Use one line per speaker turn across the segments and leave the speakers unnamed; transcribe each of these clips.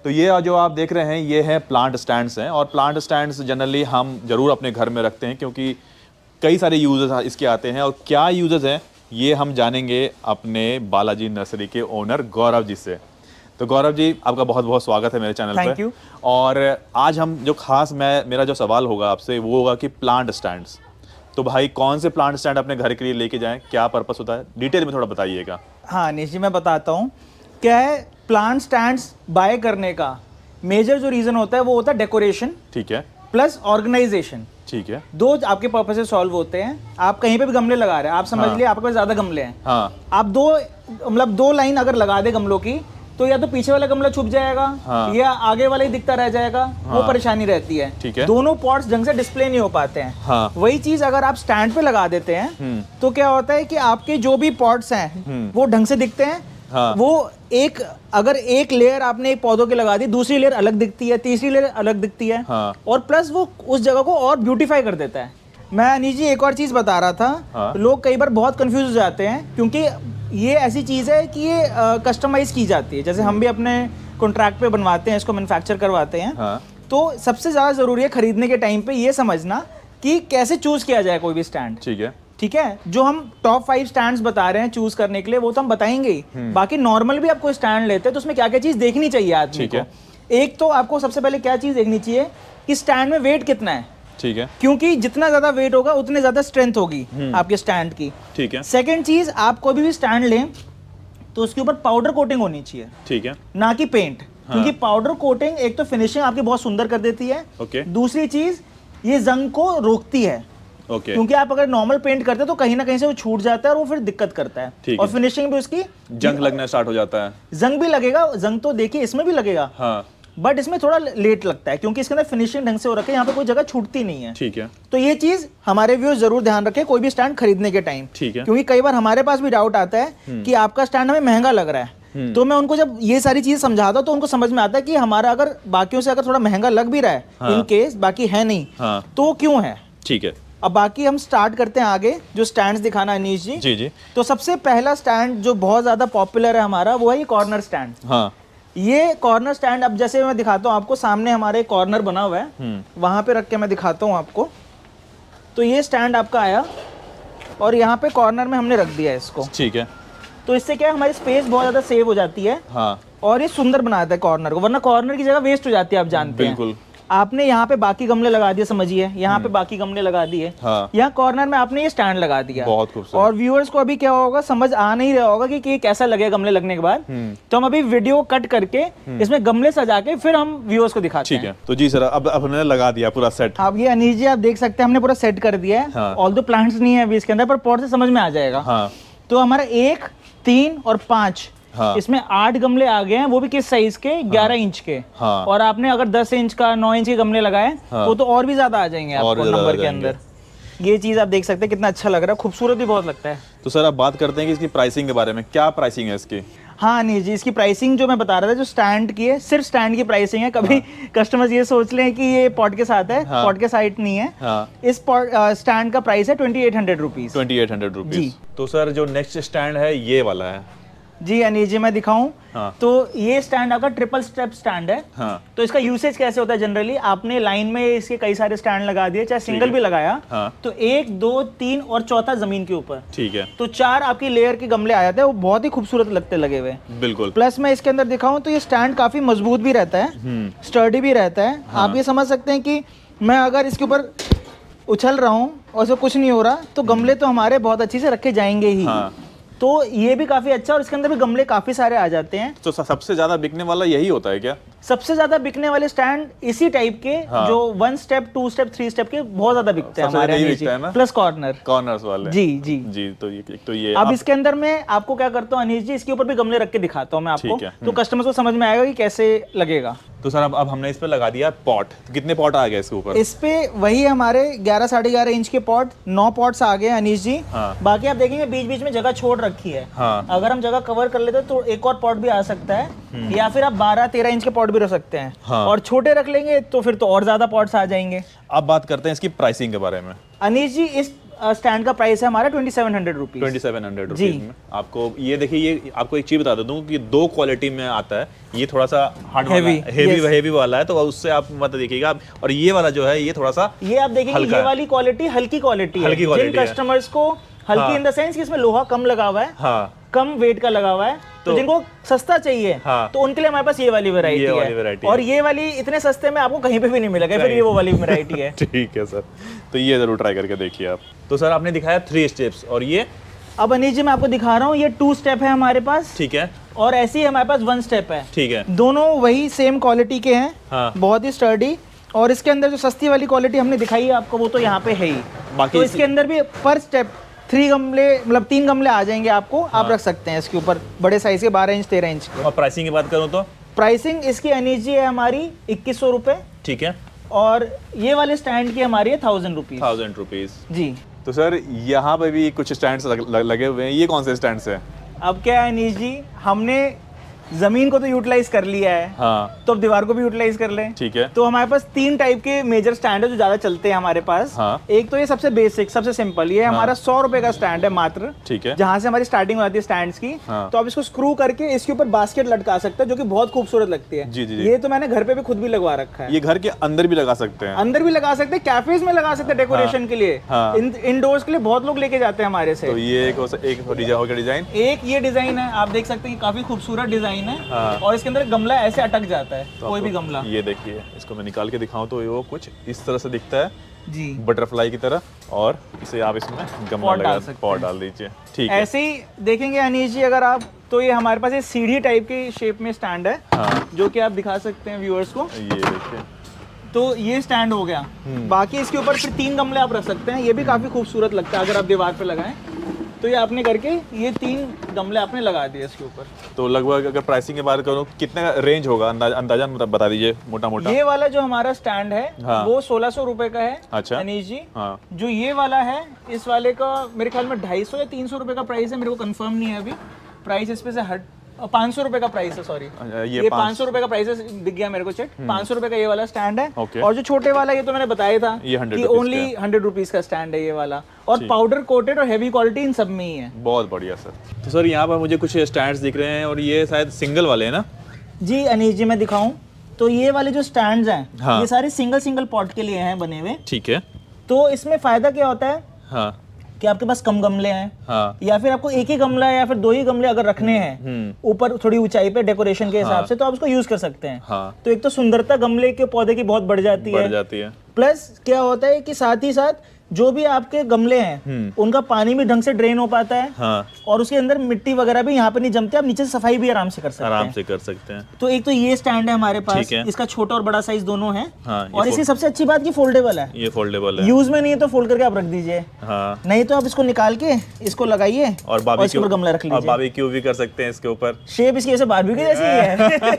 तो ये जो आप देख रहे हैं ये है प्लांट स्टैंड्स हैं, और प्लांट स्टैंड्स जनरली हम जरूर अपने घर में रखते हैं क्योंकि कई सारे यूजेस इसके आते हैं। और क्या यूजेस हैं ये हम जानेंगे अपने बालाजी नर्सरी के ओनर गौरव जी से। तो गौरव जी, आपका बहुत बहुत स्वागत है मेरे चैनल पे।
Thank you.
और आज हम जो खास मेरा जो सवाल होगा आपसे वो होगा कि प्लांट स्टैंड्स, तो भाई कौन से प्लांट स्टैंड अपने घर के लिए लेके जाएं, क्या पर्पस होता है, डिटेल में थोड़ा बताइएगा।
हाँ अनीश जी, मैं बताता हूँ क्या है। प्लांट स्टैंड्स बाय करने का मेजर जो रीज़न होता है वो होता है डेकोरेशन,
ठीक है,
प्लस ऑर्गेनाइजेशन।
ठीक है,
दो आपके पर्पस से सॉल्व होते हैं। आप कहीं पे भी गमले लगा रहे हैं, आप समझ लिए आपके पास ज़्यादा गमले हैं,
हाँ,
आप दो लाइन अगर लगा दे गमलों की तो या तो पीछे वाला गमला छुप जाएगा,
हाँ,
या आगे वाला ही दिखता रह जाएगा,
हाँ,
वो परेशानी रहती है।
ठीक है,
दोनों पॉट्स ढंग से डिस्प्ले नहीं हो पाते हैं।
हाँ,
वही चीज अगर आप स्टैंड पे लगा देते हैं तो क्या होता है कि आपके जो भी पॉट्स हैं वो ढंग से दिखते हैं।
हाँ,
वो अगर एक लेयर आपने एक पौधों की लगा दी, दूसरी लेयर अलग दिखती है, तीसरी लेयर अलग दिखती है,
हाँ,
और प्लस वो उस जगह को और ब्यूटीफाई कर देता है। मैं अनीश जी एक और चीज बता रहा था,
हाँ,
लोग कई बार बहुत कंफ्यूज हो जाते हैं क्योंकि ये ऐसी चीज है कि ये कस्टमाइज की जाती है। जैसे हम भी अपने कॉन्ट्रैक्ट पे बनवाते हैं, इसको मैन्युफैक्चर करवाते हैं।
हाँ,
तो सबसे ज्यादा जरूरी है खरीदने के टाइम पे ये समझना कि कैसे चूज किया जाए कोई भी स्टैंड।
ठीक है,
ठीक है, जो हम टॉप 5 स्टैंड्स बता रहे हैं चूज करने के लिए वो तो हम बताएंगे ही। बाकी नॉर्मल भी आपको स्टैंड लेते हैं तो उसमें क्या क्या चीज देखनी चाहिए आदमी को। एक तो आपको सबसे पहले क्या चीज देखनी चाहिए कि स्टैंड में वेट कितना है।
ठीक है,
क्योंकि जितना ज्यादा वेट होगा उतने ज्यादा स्ट्रेंथ होगी आपके स्टैंड की।
ठीक है,
सेकंड चीज, आप कोई भी स्टैंड लें तो उसके ऊपर पाउडर कोटिंग होनी चाहिए,
ठीक है,
ना कि पेंट। क्योंकि पाउडर कोटिंग एक तो फिनिशिंग आपकी बहुत सुंदर कर देती है, दूसरी चीज ये जंग को रोकती है। क्योंकि आप अगर नॉर्मल पेंट करते हैं तो कहीं ना कहीं से वो छूट जाता है और वो फिर दिक्कत करता है, और फिनिशिंग भी उसकी
जंग लगना स्टार्ट हो जाता है।
जंग भी लगेगा, जंग तो देखिए इसमें भी लगेगा, हाँ, बट इसमें थोड़ा लेट लगता है क्योंकि इसके अंदर फिनिशिंग ढंग से हो रखी है, यहाँ पे कोई जगह छूटती नहीं है।
ठीक है,
तो ये चीज हमारे व्यूअर्स जरूर ध्यान रखें कोई भी स्टैंड खरीदने के टाइम।
ठीक है,
क्योंकि कई बार हमारे पास भी डाउट आता है कि आपका स्टैंड हमें महंगा लग रहा है, तो मैं उनको जब ये सारी चीज समझाता हूँ तो उनको समझ में आता है कि हमारा अगर बाकियों से अगर थोड़ा महंगा लग भी रहा है, इन केस बाकी है नहीं, तो क्यों है।
ठीक है,
अब बाकी हम स्टार्ट करते हैं आगे जो स्टैंड्स दिखाना अनीश जी।
जी जी। तो
सबसे पहला स्टैंड जो बहुत ज्यादा पॉपुलर है हमारा वो है ये कॉर्नर स्टैंड।
हाँ,
ये कॉर्नर स्टैंड, अब जैसे मैं दिखाता हूँ आपको, सामने हमारे कॉर्नर बना हुआ है, वहां पे रख के मैं दिखाता हूँ आपको। तो ये स्टैंड आपका आया और यहाँ पे कॉर्नर में हमने रख दिया इसको।
ठीक है,
तो इससे क्या है, हमारी स्पेस बहुत ज्यादा सेव हो जाती है, हाँ, और ये सुंदर बनाता है कॉर्नर को, वरना कॉर्नर की जगह वेस्ट हो जाती है, आप जानते हैं। बिल्कुल। आपने यहाँ पे बाकी गमले लगा दिए, समझिए यहाँ पे बाकी गमले लगा दिए, हाँ, यहाँ कॉर्नर में आपने ये स्टैंड लगा दिया, बहुत खूबसूरत। और व्यूअर्स को अभी क्या होगा, समझ आ नहीं रहा होगा कि कैसा लगेगा गमले लगने के बाद। तो हम अभी वीडियो कट करके इसमें गमले सजा के फिर हम व्यूअर्स को दिखाते हैं। ठीक है,
तो जी सर, अब हमने लगा दिया पूरा सेट।
अब ये अनीश जी आप देख सकते हैं हमने पूरा सेट कर दिया है, ऑल्दो प्लांट्स नहीं है अभी इसके अंदर, पर पॉट से समझ में आ जाएगा। तो हमारा 1, 3 और 5, हाँ, इसमें 8 गमले आ गए हैं, वो भी किस साइज के, 11 इंच के, हाँ, और आपने अगर 10 इंच का 9 इंच के गमले लगाए, हाँ, वो तो और भी ज्यादा आ जाएंगे आपको नंबर के अंदर। ये चीज आप देख सकते हैं कितना अच्छा लग रहा है, खूबसूरत भी बहुत लगता है।
तो सर आप बात करते हैं कि इसकी प्राइसिंग के बारे में, क्या प्राइसिंग है इसकी?
हाँ अनिल जी, इसकी प्राइसिंग जो मैं बता रहा था, जो स्टैंड की है, सिर्फ स्टैंड की प्राइसिंग है। कभी कस्टमर्स ये सोच लें कि ये पॉट के साथ है, पॉट के साइड नहीं है। हाँ, इस स्टैंड का प्राइस है 2800 रुपीज।
2800 रुपीज। तो सर जो नेक्स्ट स्टैंड है ये वाला है।
जी अनिल जी, मैं दिखाऊं, हाँ, तो ये स्टैंड आपका ट्रिपल स्टेप स्टैंड है। हाँ, तो इसका यूसेज कैसे होता है, जनरली आपने लाइन में इसके कई सारे स्टैंड लगा दिए, चाहे सिंगल भी लगाया, हाँ, तो 1, 2, 3 और चौथा जमीन के ऊपर। ठीक है, तो 4 आपकी लेयर के गमले आ जाते हैं, वो बहुत ही खूबसूरत लगते लगे हुए। बिल्कुल। प्लस मैं इसके अंदर दिखाऊं तो ये स्टैंड काफी मजबूत भी रहता है, स्टर्डी भी रहता है। आप ये समझ सकते हैं कि मैं अगर इसके ऊपर उछल रहा हूँ और इसको कुछ नहीं हो रहा तो गमले तो हमारे बहुत अच्छे से रखे जाएंगे ही। तो ये भी काफी अच्छा, और इसके अंदर भी गमले काफी सारे आ जाते हैं।
तो सबसे ज्यादा बिकने वाला यही होता है क्या? सबसे
ज्यादा बिकने वाले स्टैंड इसी टाइप के, हाँ, जो 1 स्टेप 2 स्टेप 3 स्टेप के बहुत ज्यादा बिकते हैं हमारे, प्लस कॉर्नर्स वाले। जी जी जी। तो ये अब इसके अंदर मैं आपको क्या करता हूँ अनीश जी, इसके ऊपर भी गमले रख के दिखाता हूँ मैं आपको, तो कस्टमर्स को समझ में आएगा कि कैसे लगेगा।
तो सर अब हमने इस पे लगा दिया पॉट, कितने पॉट आ गए इसके ऊपर?
इस पे वही हमारे 11 साढ़े 11 इंच के पॉट, 9 पॉट्स आ गए अनीश जी। हाँ। बाकी आप देखेंगे बीच बीच में जगह छोड़ रखी है। हाँ। अगर हम जगह कवर कर लेते तो एक और पॉट भी आ सकता है, या फिर आप 12-13 इंच के पॉट भी रख सकते हैं। हाँ। और छोटे रख लेंगे तो फिर तो और ज्यादा पॉट्स आ जाएंगे।
अब बात करते हैं इसकी प्राइसिंग के बारे में।
अनीश जी, इस स्टैंड का प्राइस है हमारा 2700 रुपीज।
2700 रुपीज में आपको ये देखिए, ये आपको एक चीज बता दूं कि 2 क्वालिटी में आता है। ये थोड़ा सा हार्ड हेवी वाला है, तो उससे आप मत देखिएगा। और ये वाला जो है ये थोड़ा सा,
ये आप देखेंगे ये वाली क्वालिटी हल्की क्वालिटी है। जिन कस्टमर्स को हल्की इन द सेंस कि इसमें लोहा कम लगा हुआ है, कम वेट का लगा हुआ है, तो जिनको सस्ता चाहिए तो उनके लिए हमारे पास ये वाली वैरायटी है। और ये वाली इतने सस्ते में आपको कहीं पे भी नहीं मिलेगा, फिर ये वो वाली वैरायटी है।
ठीक है सर, तो ये जरूर ट्राई करके देखिए आप। तो सर आपने दिखाया 3 स्टेप्स, और ये
अब अनीश जी मैं आपको दिखा रहा हूँ, ये 2 स्टेप है हमारे पास।
ठीक है।
और ऐसे ही हमारे पास 1 स्टेप है।
ठीक है।
दोनों वही सेम क्वालिटी के हैं, बहुत ही स्टर्डी। और इसके अंदर जो सस्ती वाली क्वालिटी हमने दिखाई है आपको, वो तो यहाँ पे है ही। बाकी तो इसके अंदर भी पर स्टेप 3 गमले, मतलब 3 गमले आ जाएंगे आपको। आप रख सकते हैं इसके ऊपर बड़े साइज के 12 इंच 13 इंच के।
और प्राइसिंग की बात करूँ तो
प्राइसिंग इसकी अनीश जी है हमारी 2100 रुपए।
ठीक है।
और ये वाले स्टैंड की हमारी है 1000 रुपीज।
1000 रुपीज
जी।
तो सर यहाँ पे भी कुछ स्टैंड्स लगे हुए हैं, ये कौन से स्टैंड्स हैं?
अब क्या है अनीश जी, हमने जमीन को तो यूटिलाइज कर लिया है, तो अब दीवार को भी यूटिलाइज कर लें।
ठीक है।
तो हमारे पास 3 टाइप के मेजर स्टैंड है जो ज्यादा चलते हैं हमारे पास। एक तो ये सबसे बेसिक, सबसे सिंपल, ये हमारा 100 रुपए का स्टैंड है मात्र।
ठीक है।
जहाँ से हमारी स्टार्टिंग हो जाती है स्टैंड्स की। तो आप इसको स्क्रू करके इसके ऊपर बास्केट लटका सकते हैं, जो कि बहुत खूबसूरत लगती है।
जी जी।
ये तो मैंने घर पे भी खुद भी लगवा रखा है।
ये घर के अंदर भी लगा सकते हैं?
अंदर भी लगा सकते हैं, कैफेज में लगा सकते हैं डेकोरेशन के लिए, इंडोर्स के लिए बहुत लोग लेके जाते हैं हमारे से।
तो ये एक डिजाइन,
एक ये डिजाइन है, आप देख सकते हैं काफी खूबसूरत डिजाइन है। और इसके अंदर गमला ऐसे अटक जाता है, कोई भी गमला।
ये देखिए, इसको मैं निकाल के दिखाऊं तो वो कुछ इस तरह से दिखता है
जी,
बटरफ्लाई की तरह। और इसे आप इसमें गमला लगा सकते हैं, पॉट डाल दीजिए। ठीक है।
ऐसे ही देखेंगे अनीश जी अगर आप, तो ये हमारे पास ये सीढ़ी टाइप की शेप में स्टैंड है, जो कि आप दिखा सकते हैं व्यूअर्स को।
ये देखिए,
तो ये स्टैंड हो गया। बाकी इसके ऊपर फिर 3 गमले आप रख सकते हैं, ये भी काफी खूबसूरत लगता है अगर आप दीवार पे लगाएं। तो ये आपने करके ये 3 गमले आपने लगा दिए इसके ऊपर।
तो लगभग अगर प्राइसिंग की बात करूं, कितने रेंज होगा अंदाजा बता दीजिए मोटा मोटा।
ये वाला जो हमारा स्टैंड है वो 1600 रुपए का है।
अच्छा
अनीश जी। जो ये वाला है, इस वाले का मेरे ख्याल में 250 या 300 रुपए का प्राइस है, मेरे को कंफर्म नहीं है अभी। प्राइस इस पे से हट 500 रुपए का प्राइस है, सॉरी ये 500 रुपए का प्राइस है, दिख गया मेरे को चेक। 500 रुपए का ये वाला स्टैंड है। और जो छोटे वाला, ये तो मैंने बताया था कि ओनली 100 रुपीज का स्टैंड है ये वाला। और पाउडर कोटेड और हेवी क्वालिटी इन सब में ही है।
बहुत बढ़िया सर। तो सर यहाँ पर मुझे कुछ स्टैंड्स दिख रहे हैं, और ये शायद सिंगल वाले हैं ना?
जी अनीश जी, मैं दिखाऊं तो ये वाले जो स्टैंड्स हैं, ये सारे सिंगल पॉट के लिए हैं बने हुए।
ठीक है।
तो इसमें फायदा क्या होता है कि आपके पास कम गमले हैं, या फिर आपको एक ही गमला है या फिर 2 ही गमले अगर रखने हैं ऊपर थोड़ी ऊंचाई पे डेकोरेशन के हिसाब से, तो आप उसको यूज कर सकते हैं। तो एक तो सुंदरता गमले के पौधे की बहुत बढ़ जाती है। प्लस क्या होता है कि साथ ही साथ जो भी आपके गमले हैं उनका पानी भी ढंग से ड्रेन हो पाता है। और उसके अंदर मिट्टी वगैरह भी यहाँ पे नहीं जमती, आप नीचे से सफाई भी आराम से कर सकते हैं। तो एक तो ये स्टैंड है हमारे पास, इसका छोटा और बड़ा साइज दोनों है। और इसकी सबसे अच्छी बात, ये फोल्डेबल है।
ये फोल्डेबल है,
यूज में नहीं है तो फोल्ड करके आप रख दीजिए, नहीं तो आप इसको निकाल के इसको लगाइए और इसके ऊपर गमला रख लीजिए।
बारबेक्यू भी कर सकते हैं इसके ऊपर।
शेप इसकी ऐसे बारबेक्यू जैसी ही है।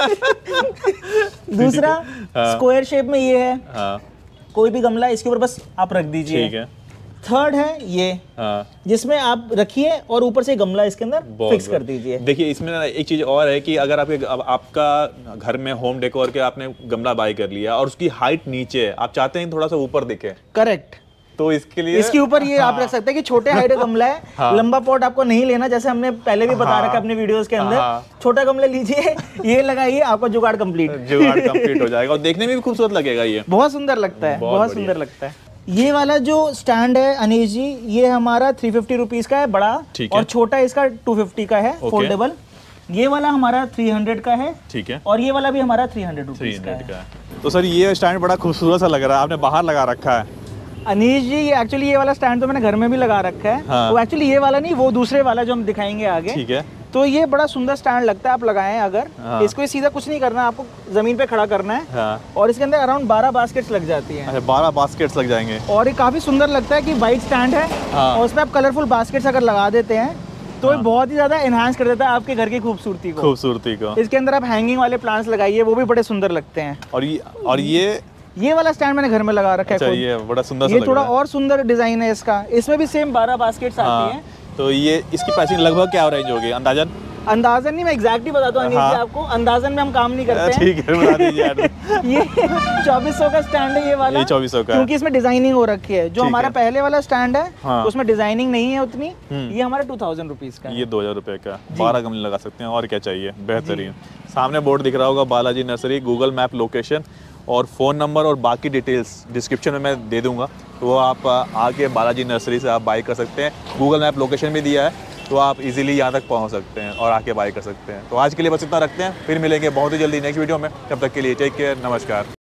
दूसरा स्क्वायर शेप में ये है, कोई भी गमला इसके ऊपर बस आप रख दीजिए। ठीक है। थर्ड है ये, जिसमें आप रखिए और ऊपर से गमला इसके अंदर फिक्स कर दीजिए।
देखिए, इसमें एक चीज और है कि अगर आपका घर में होम डेकोर के आपने गमला बाय कर लिया और उसकी हाइट नीचे है, आप चाहते हैं थोड़ा सा ऊपर दिखे,
करेक्ट,
तो इसके लिए
इसके ऊपर ये आप रख सकते हैं कि छोटे हाइट का गमला है, लंबा पॉट आपको नहीं लेना, जैसे हमने पहले भी बता रखा अपने वीडियोस के अंदर। छोटा गमला लीजिए, ये लगाइए, आपका जुगाड़ कंप्लीट
हो जाएगा और देखने में भी खूबसूरत लगेगा। ये
बहुत सुंदर लगता है, बहुत सुंदर लगता है। ये वाला जो स्टैंड है अनीश जी, ये हमारा 350 रुपीज का है बड़ा, और छोटा इसका 250 का है फोल्डेबल। ये वाला हमारा 300 का है।
ठीक है।
और ये वाला भी हमारा 300 रुपीज का है।
तो सर ये स्टैंड बड़ा खूबसूरत सा लग रहा है, आपने बाहर लगा रखा है।
अनीश जी, ये एक्चुअली ये वाला स्टैंड तो मैंने घर में भी लगा रखा है। वो एक्चुअली ये वाला नहीं, वो दूसरे वाला जो हम दिखाएंगे आगे।
ठीक है।
तो ये बड़ा सुंदर स्टैंड लगता है, आप लगाएं अगर। इसको सीधा कुछ नहीं करना, आपको जमीन पे खड़ा करना है। और इसके अंदर अराउंड 12 बास्केट्स लग जाती हैं।
12 बास्केट्स लग जाएंगे।
और ये काफी सुंदर लगता है कि वाइट स्टैंड है, और उसमें आप कलरफुल बास्केट्स अगर लगा देते हैं तो ये बहुत ही ज्यादा एनहांस कर देता है आपके घर की खूबसूरती को। इसके अंदर आप हैंगिंग वाले प्लांट्स लगाइए, वो भी बड़े सुंदर लगते हैं।
और
ये वाला स्टैंड मैंने घर में लगा रखा है।
अच्छा, ये बड़ा सुंदर
ये थोड़ा और सुंदर डिजाइन है इसका, इसमें भी सेम 12 बास्केट्स आती हैं।
तो ये इसकी प्राइसिंग लगभग क्या रेंज होगी अंदाजन?
अंदाजन नहीं, मैं एग्जैक्टली बताता हूँ अनिल जी आपको, अंदाजन में हम काम नहीं करते हैं।
ठीक है, बता दीजिए यार।
ये 2400 का स्टैंड है ये वाला,
ये 2400 का,
क्योंकि इसमें डिजाइनिंग हो रखी है। जो हमारा पहले वाला स्टैंड है
हाँ।
उसमें डिजाइनिंग नहीं है उतनी, ये हमारा 2000 रुपीज का है।
ये 2000 रुपए का, 12 गमले लगा सकते हैं, और क्या चाहिए, बेहतरीन। सामने बोर्ड दिख रहा होगा Balaji nursery, Google map location और फ़ोन नंबर और बाकी डिटेल्स डिस्क्रिप्शन में मैं दे दूंगा, तो आप आके बालाजी नर्सरी से आप बाई कर सकते हैं। गूगल मैप लोकेशन भी दिया है, तो आप इजीली यहाँ तक पहुँच सकते हैं और आके बाई कर सकते हैं। तो आज के लिए बस इतना रखते हैं, फिर मिलेंगे बहुत ही जल्दी नेक्स्ट वीडियो में। तब तक के लिए टेक केयर, नमस्कार।